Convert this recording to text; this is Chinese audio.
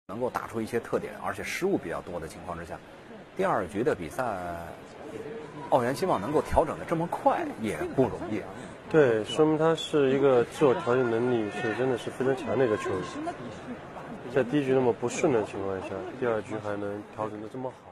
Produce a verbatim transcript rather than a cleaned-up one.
能够打出一些特点，而且失误比较多的情况之下，第二局的比赛，澳元希望能够调整的这么快也不容易啊。 对，说明他是一个自我调节能力是真的是非常强的一个球员，在第一局那么不顺的情况下，第二局还能调整的这么好。